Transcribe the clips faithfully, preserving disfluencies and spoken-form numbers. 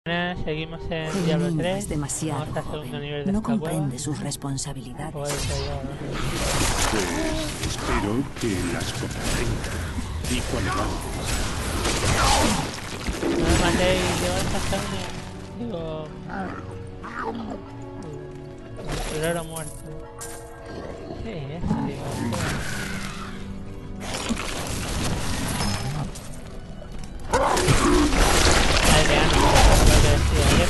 Seguimos en El Diablo niño tres. es demasiado Vamos al segundo nivel joven. de No esta comprende cueva. sus responsabilidades. Pues, Pues espero que las comprenda y cuando no me matéis, digo, esta gente. Digo. El oro muerto. ¿Qué es eso, digo? Aldeano, lo que decía.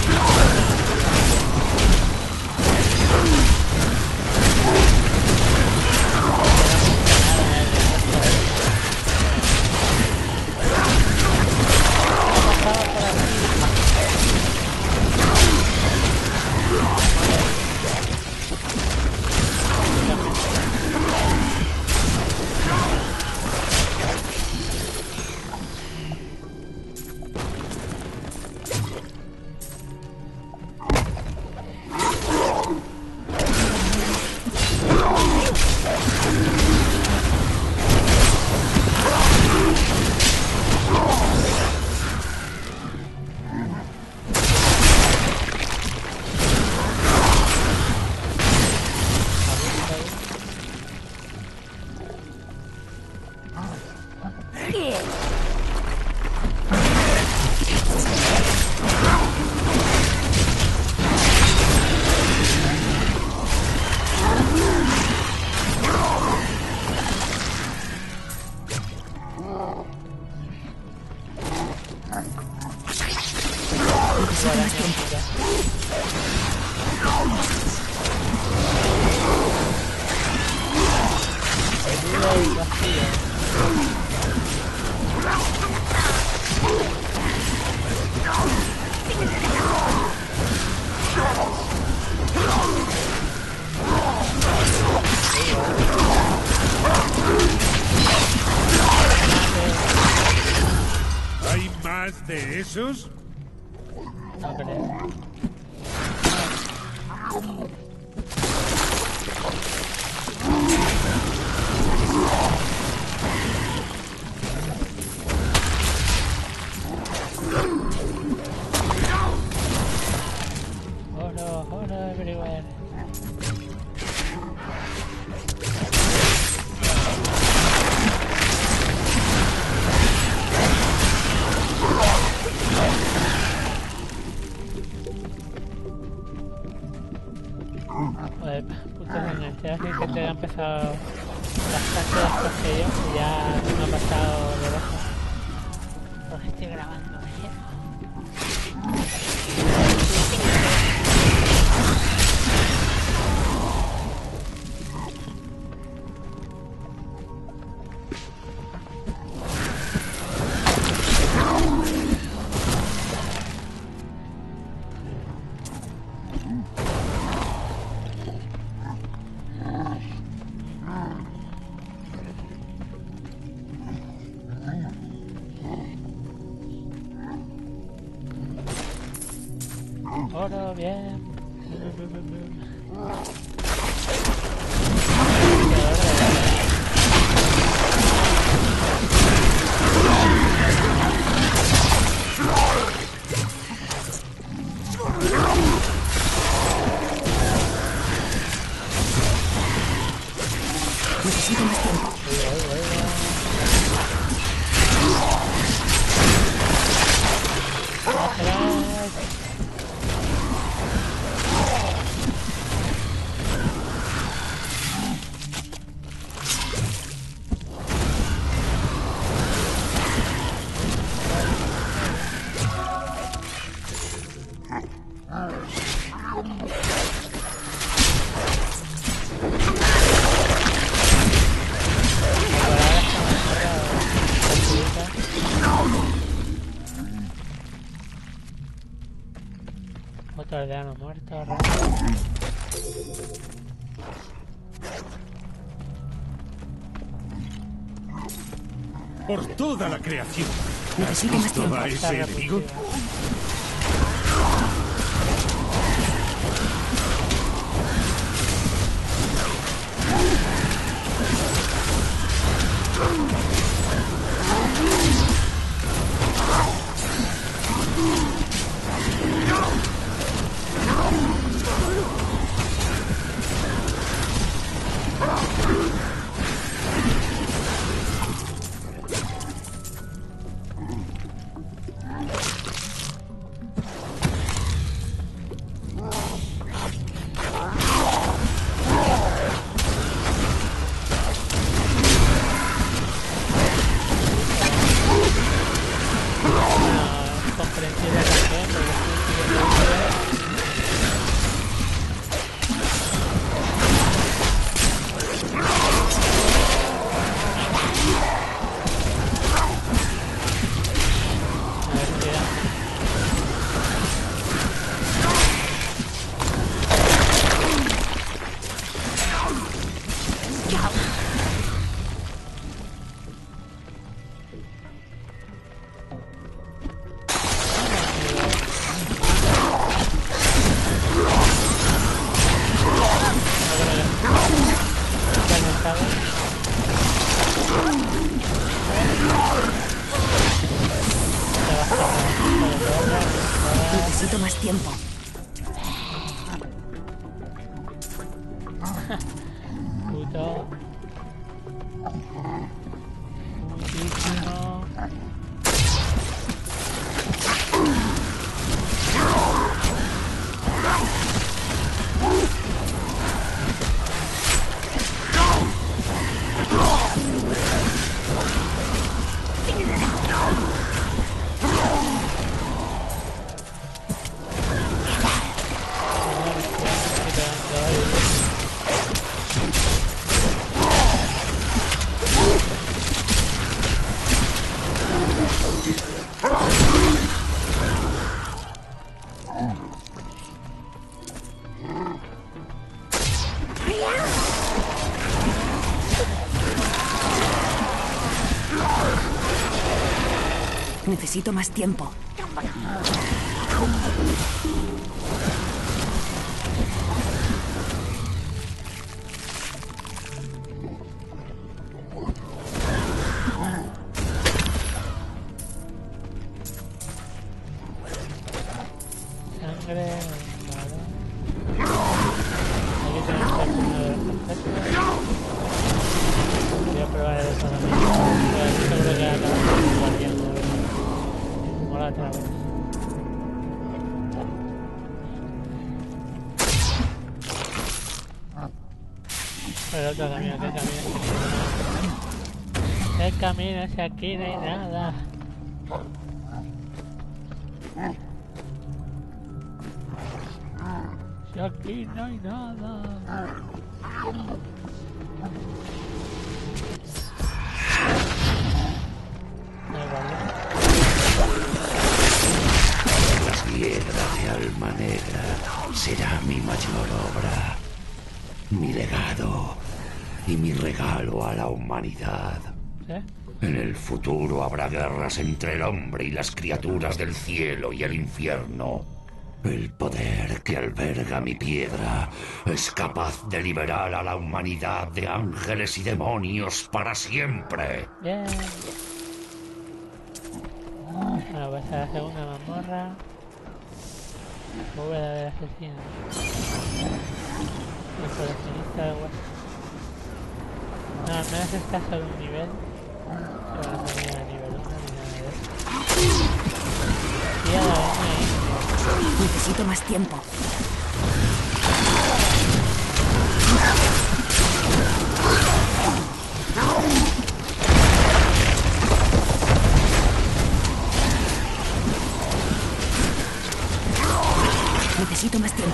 ¿Hay más de esos? No creo. Oro, oro everywhere. Joder, puto enganche, así que te ha empezado bastante después que yo, y ya me ha pasado de baja. Porque estoy grabando, oro, bien. Necesito más tiempo. Otro aldeano muerto. Por toda la creación. Necesito más tiempo. ¿Va ese enemigo? Necesito más tiempo. Puto. Muchísimo. Necesito más tiempo. Sangre. Vale. Aquí tenemos el uno de los conceptos. Voy a probar el otro también. Seguro que acá guardián. Mola otra vez. El otro camino, ¿qué camino? ¿Qué camino? Si aquí no hay nada. Si aquí no hay nada. La piedra de alma negra será mi mayor obra, mi legado y mi regalo a la humanidad. ¿Eh? En el futuro habrá guerras entre el hombre y las criaturas del cielo y el infierno. El poder que alberga mi piedra es capaz de liberar a la humanidad de ángeles y demonios para siempre. Bien. Bueno, pues a la segunda mazmorra. Bóveda del asesino. El coleccionista de huesos. No, al menos está solo un nivel. Pero no tenía nivel uno ni nada de eso. Y a la vez me... Necesito más tiempo. Necesito más tiempo.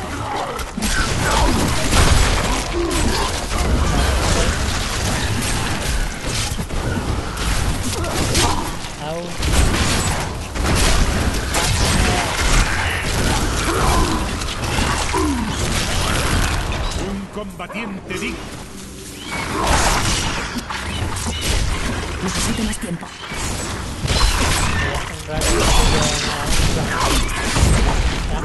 Au. Un combatiente digno. Necesito más tiempo. Un rato que se queda en la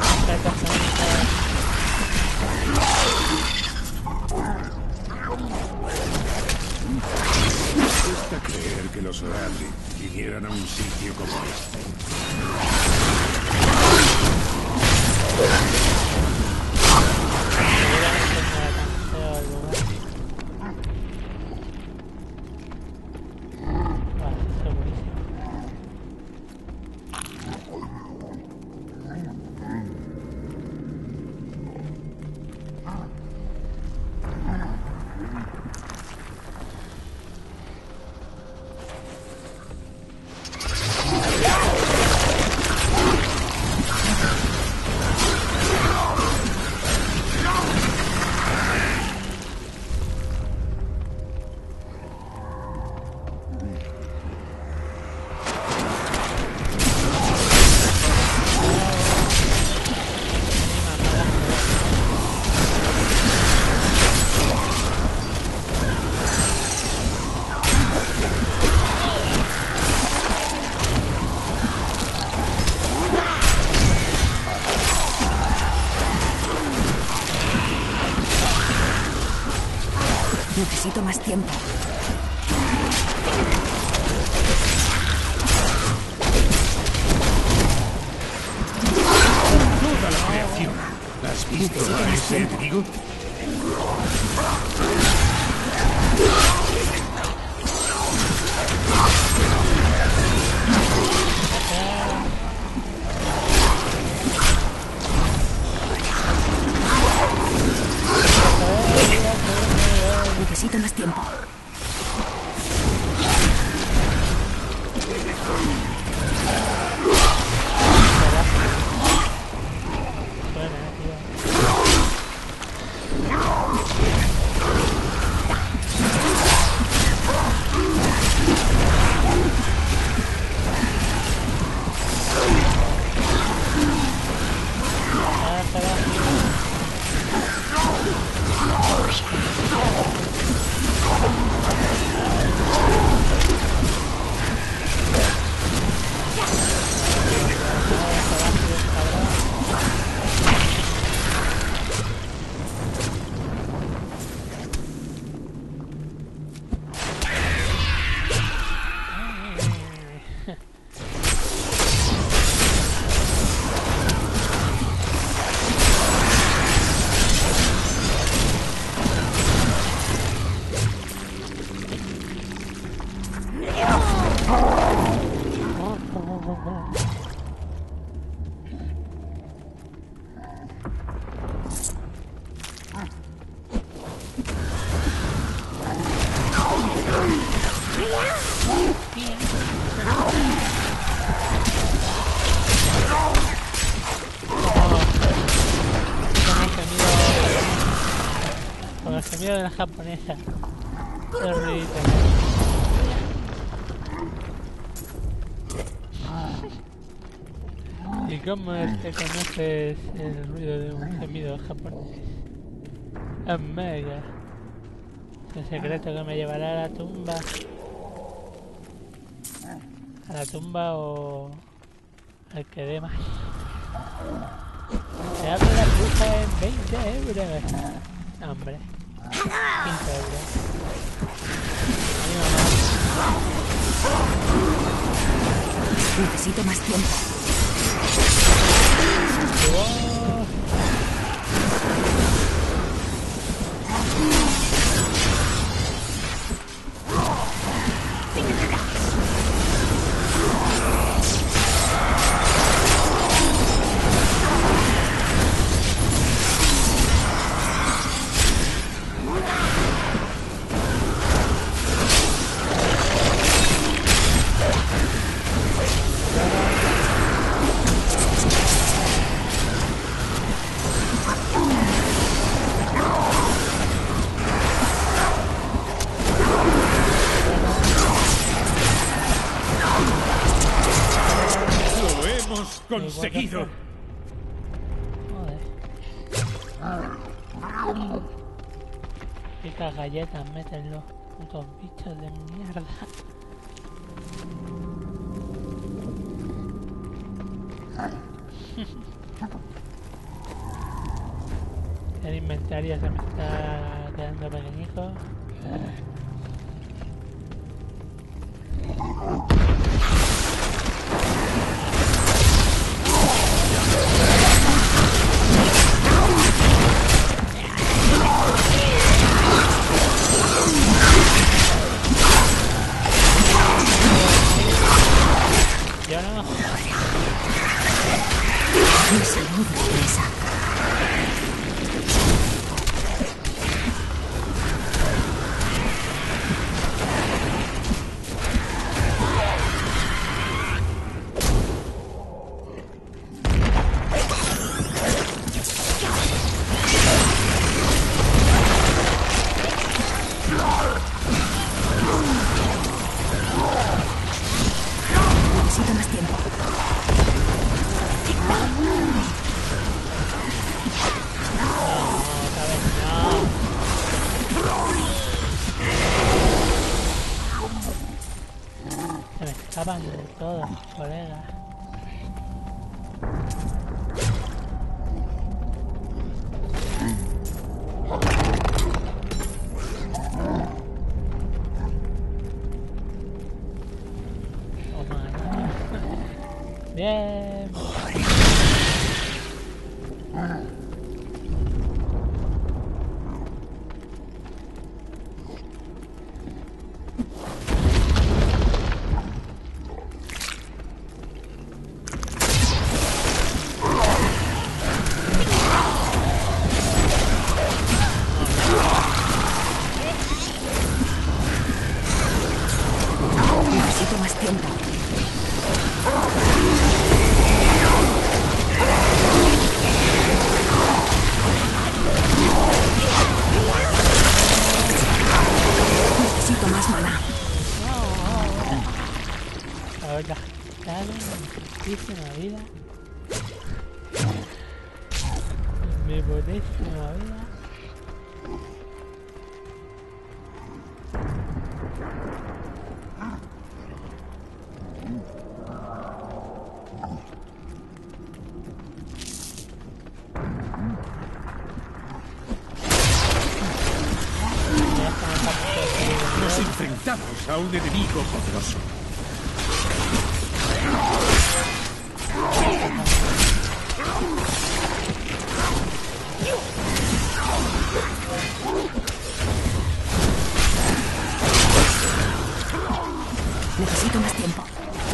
Cuesta creer que los Oralli vinieran a un sitio como este. Necesito más tiempo. Necesito más tiempo. ¿Digo? Necesito más tiempo. Con el sonido de la japonesa. Qué ruido. ¿Y cómo te conoces el ruido de un gemido japonés? Omega. El secreto que me llevará a la tumba. A la tumba o al que dé más. Se abre la puja en veinte euros. Hombre. quince euros. Necesito más tiempo. Oh. ¡Conseguido! Joder. Picas galletas, métenlo. Putos bichos de mierda. El inventario se me está quedando pequeñico. Yo no. Mi salud regresa. Necesito más tiempo. Se me escapan de todos, colega. Bien. mi buenísima vida. Nos enfrentamos a un enemigo poderoso. Necesito más tiempo.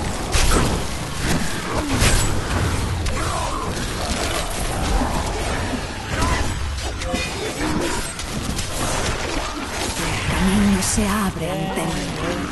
El camino se abre ante mí.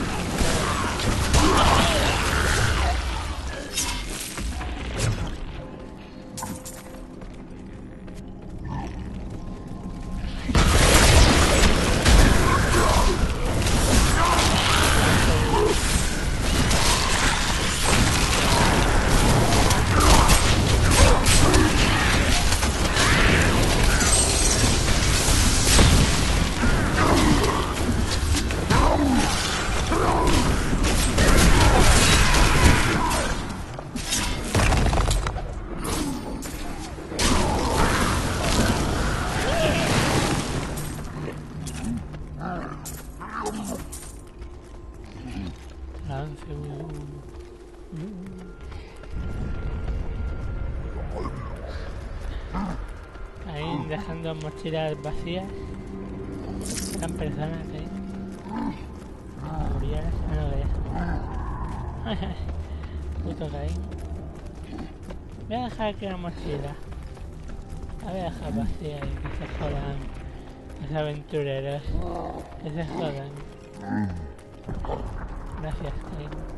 Ahí dejando mochilas vacías. Están personas ahí. Murieras. Ah, no, que ya. Puto Caín. Voy a dejar aquí la mochila. La voy a dejar vacía y que se jodan. Los aventureros. Que se jodan. Gracias, Caín.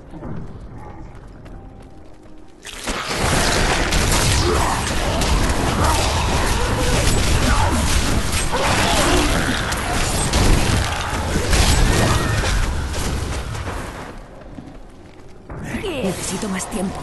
Necesito más tiempo.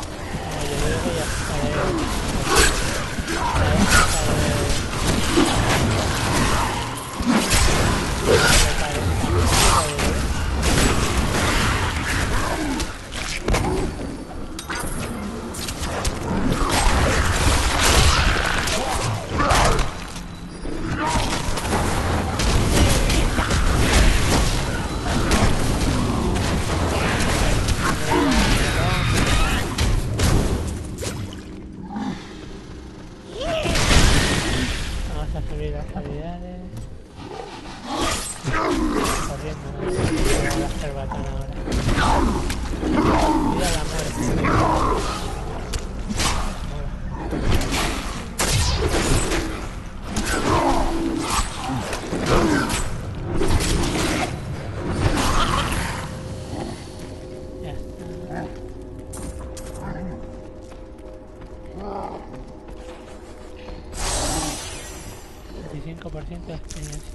veinticinco por ciento de experiencia.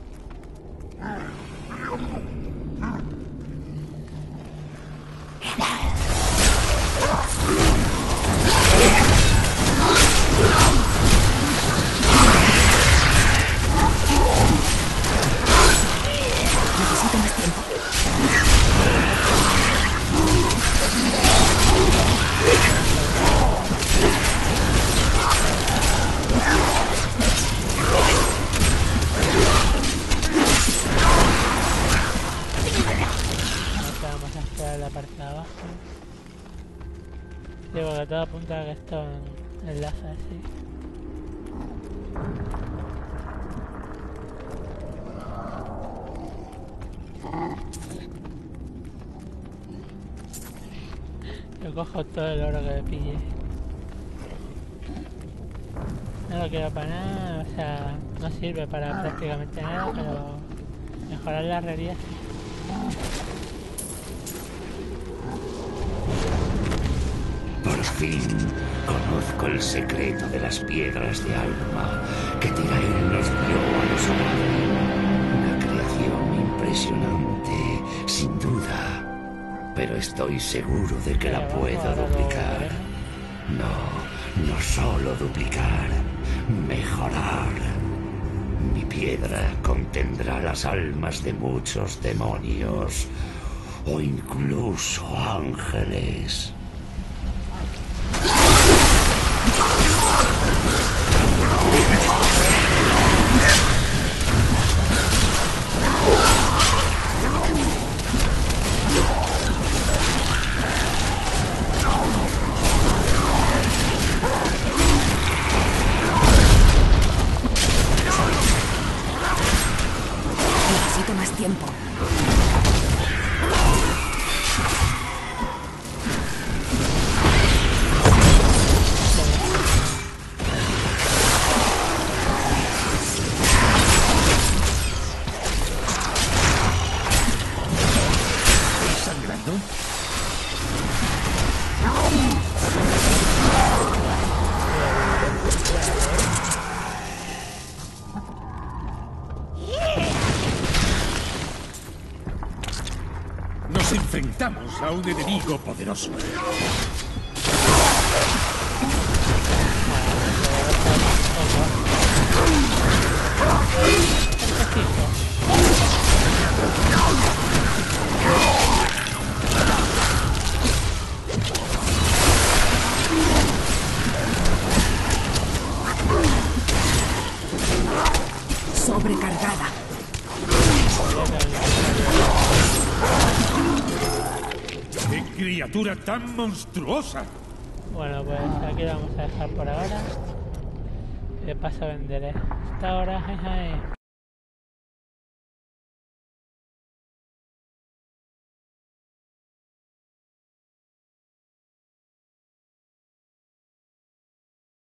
Necesito más tiempo. Vamos a esperar la parte de abajo. Digo que todo apunta a que esto enlaza así. Yo cojo todo el oro que me pille. No lo quiero para nada, o sea, no sirve para prácticamente nada, pero mejorar la herrería sí. Por fin conozco el secreto de las piedras de alma que Tirael nos dio a los humanos. Una creación impresionante, sin duda. Pero estoy seguro de que la puedo duplicar. No, no solo duplicar, mejor. mejorar. Mi piedra contendrá las almas de muchos demonios o incluso ángeles. Necesito más tiempo. ¿Sangrando? Nos enfrentamos a un enemigo poderoso. Sobrecargada. ¡Qué criatura tan monstruosa! Bueno, pues aquí lo vamos a dejar por ahora. De paso venderé. Hasta ahora, jeje.